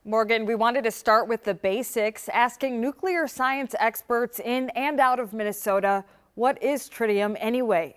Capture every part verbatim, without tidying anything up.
Morgan, we wanted to start with the basics, asking nuclear science experts in and out of Minnesota, what is tritium anyway?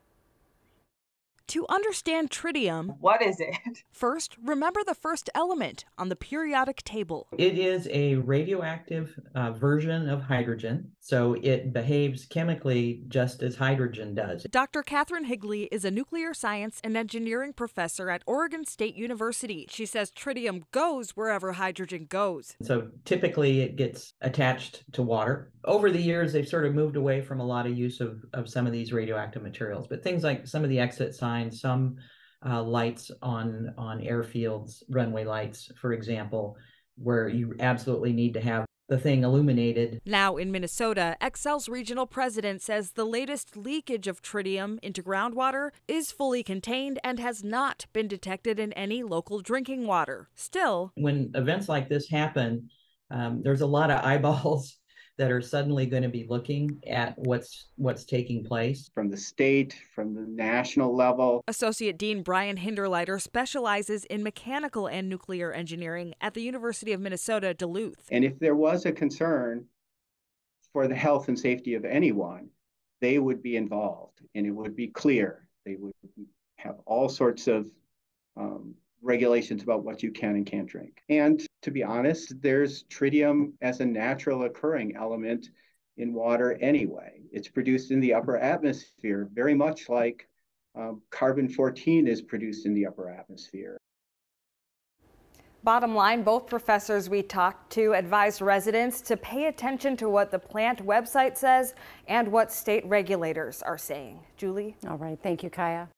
To understand tritium, what is it? First, remember the first element on the periodic table. It is a radioactive uh, version of hydrogen, so it behaves chemically just as hydrogen does. Doctor Catherine Higley is a nuclear science and engineering professor at Oregon State University. She says tritium goes wherever hydrogen goes. So typically it gets attached to water. Over the years, they've sort of moved away from a lot of use of, of some of these radioactive materials, but things like some of the exit signs, some uh, lights on, on airfields, runway lights, for example, where you absolutely need to have the thing illuminated. Now in Minnesota, Xcel's regional president says the latest leakage of tritium into groundwater is fully contained and has not been detected in any local drinking water. Still, when events like this happen, um, there's a lot of eyeballs that are suddenly going to be looking at what's what's taking place. From the state, from the national level. Associate Dean Brian Hinderleiter specializes in mechanical and nuclear engineering at the University of Minnesota, Duluth. And if there was a concern for the health and safety of anyone, they would be involved and it would be clear. They would have all sorts of um, regulations about what you can and can't drink. And to be honest, there's tritium as a natural occurring element in water anyway. It's produced in the upper atmosphere, very much like um, carbon fourteen is produced in the upper atmosphere. Bottom line, both professors we talked to advised residents to pay attention to what the plant website says and what state regulators are saying. Julie? All right. Thank you, Kaya.